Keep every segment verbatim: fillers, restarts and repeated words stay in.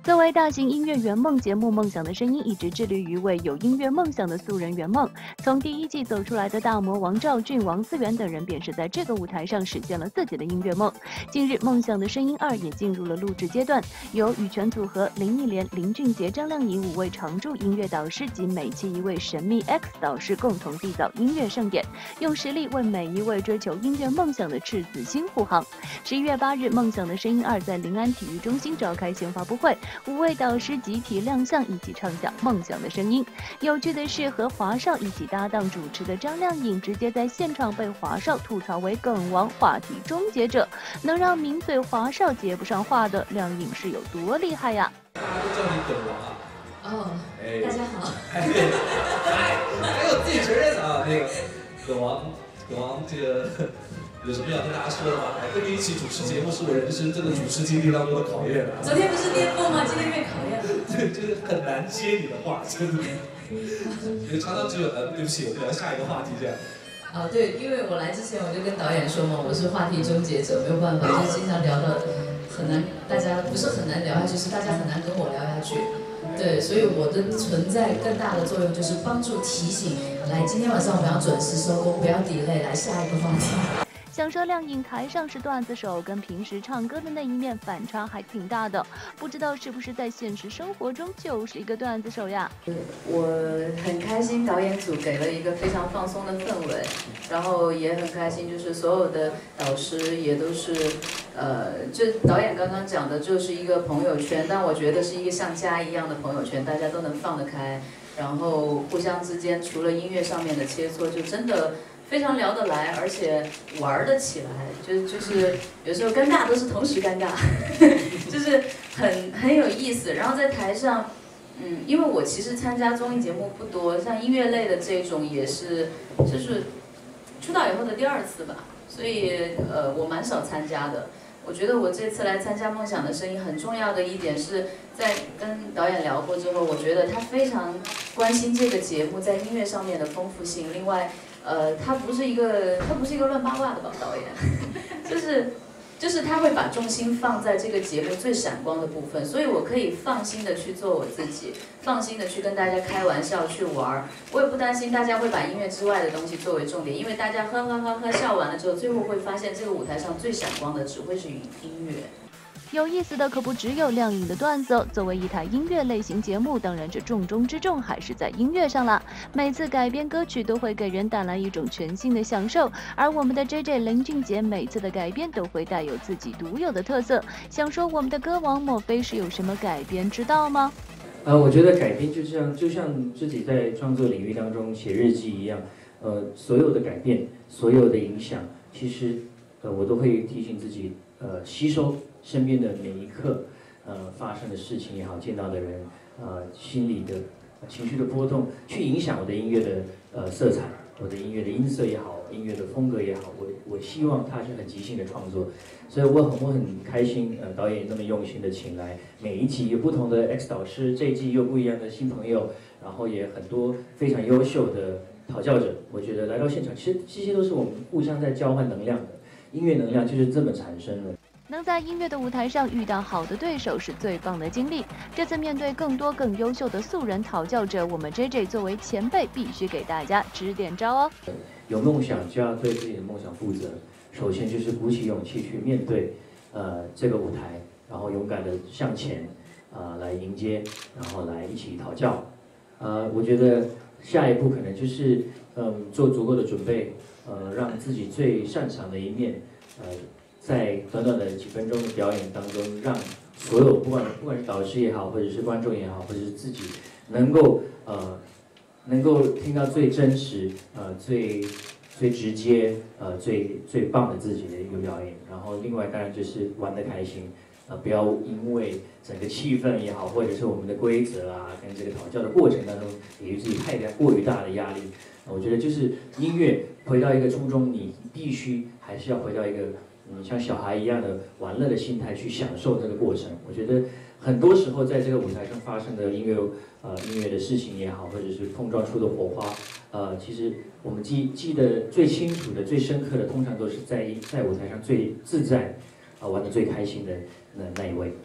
作为大型音乐圆梦节目，《梦想的声音》一直致力于为有音乐梦想的素人圆梦。从第一季走出来的大魔王赵俊、王思源等人，便是在这个舞台上实现了自己的音乐梦。近日，《梦想的声音二》也进入了录制阶段，由羽泉组合、林忆莲、林俊杰、张靓颖五位常驻音乐导师及每期一位神秘 X 导师共同缔造音乐盛典，用实力为每一位追求音乐梦想的赤子心护航。十一月八日，《梦想的声音二》在临安体育中心召开新发布会。五位导师集体亮相，一起唱响梦想的声音。有趣的是，和华少一起搭档主持的张靓颖，直接在现场被华少吐槽为梗王、话题终结者。能让名嘴华少接不上话的靓颖是有多厉害呀？ 大家都叫你梗王啊！ 哦，哎、大家好。 哎，还有自己承认啊，那个梗王，梗王这个。有什么要跟大家说的吗？哎，跟你一起主持节目是我人生这个主持经历当中的考验、啊。 昨天不是巅峰吗？今天越考验。 对，就是很难接你的话，真的。因为常常只有呃，对不起，我们聊下一个话题这样。 啊，对，因为我来之前我就跟导演说嘛，我是话题终结者，没有办法，就经常聊到很难，大家不是很难聊下去，是大家很难跟我聊下去。对，所以我的存在更大的作用就是帮助提醒，来，今天晚上我们要准时收工，不要 delay， 来下一个话题。 想说靓颖台上是段子手，跟平时唱歌的那一面反差还挺大的，不知道是不是在现实生活中就是一个段子手呀？ 我很开心，导演组给了一个非常放松的氛围，然后也很开心，就是所有的导师也都是，呃，就导演刚刚讲的就是一个朋友圈，但我觉得是一个像家一样的朋友圈，大家都能放得开，然后互相之间除了音乐上面的切磋，就真的。非常聊得来，而且玩得起来，就就是有时候尴尬都是同时尴尬，就是很很有意思。然后在台上，嗯，因为我其实参加综艺节目不多，像音乐类的这种也是，就是出道以后的第二次吧，所以呃我蛮少参加的。我觉得我这次来参加《梦想的声音》很重要的一点是在跟导演聊过之后，我觉得他非常关心这个节目在音乐上面的丰富性。另外。呃，他不是一个，他不是一个乱八卦的吧导演，就是，就是他会把重心放在这个节目最闪光的部分，所以我可以放心的去做我自己，放心的去跟大家开玩笑去玩，我也不担心大家会把音乐之外的东西作为重点，因为大家呵呵呵呵笑完了之后，最后会发现这个舞台上最闪光的只会是音乐。 有意思的可不只有靓颖的段子，作为一台音乐类型节目，当然这重中之重还是在音乐上了。每次改编歌曲都会给人带来一种全新的享受，而我们的 J J 林俊杰每次的改编都会带有自己独有的特色。想说我们的歌王莫非是有什么改编之道吗？ 呃，我觉得改编就像就像自己在创作领域当中写日记一样，呃，所有的改变，所有的影响，其实呃我都会提醒自己，呃，吸收。身边的每一刻，呃，发生的事情也好，见到的人，呃，心里的、呃、情绪的波动，去影响我的音乐的呃色彩，我的音乐的音色也好，音乐的风格也好，我我希望它是很即兴的创作，所以我很我很开心，呃，导演那么用心的请来，每一集有不同的 X 导师，这一季又不一样的新朋友，然后也很多非常优秀的讨教者，我觉得来到现场，其实这些都是我们互相在交换能量的，音乐能量就是这么产生的。 能在音乐的舞台上遇到好的对手是最棒的经历。这次面对更多更优秀的素人讨教者，我们 J J 作为前辈，必须给大家支点招哦。 有梦想就要对自己的梦想负责，首先就是鼓起勇气去面对，呃，这个舞台，然后勇敢的向前，啊、呃，来迎接，然后来一起讨教。呃，我觉得下一步可能就是，嗯，做足够的准备，呃，让自己最擅长的一面，呃。在短短的几分钟的表演当中，让所有不管不管是导师也好，或者是观众也好，或者是自己，能够呃能够听到最真实、呃最最直接、呃最最棒的自己的一个表演。然后另外当然就是玩得开心，呃不要因为整个气氛也好，或者是我们的规则啊，跟这个讨教的过程当中，给予自己太大过于大的压力。我觉得就是音乐回到一个初衷，你必须还是要回到一个。嗯，像小孩一样的玩乐的心态去享受这个过程，我觉得很多时候在这个舞台上发生的音乐，呃，音乐的事情也好，或者是碰撞出的火花，呃，其实我们记记得最清楚的、最深刻的，通常都是在在舞台上最自在，啊、呃，玩得最开心的那那一位。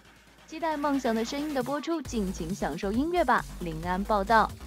期待《梦想的声音》的播出，尽情享受音乐吧。林安报道。